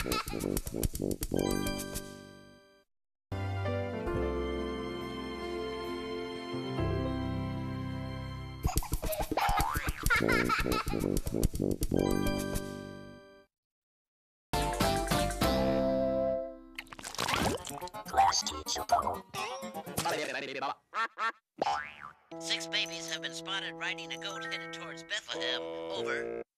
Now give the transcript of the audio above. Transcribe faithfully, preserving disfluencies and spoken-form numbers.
Class teacher. Six babies have been spotted riding a goat headed towards Bethlehem. Over.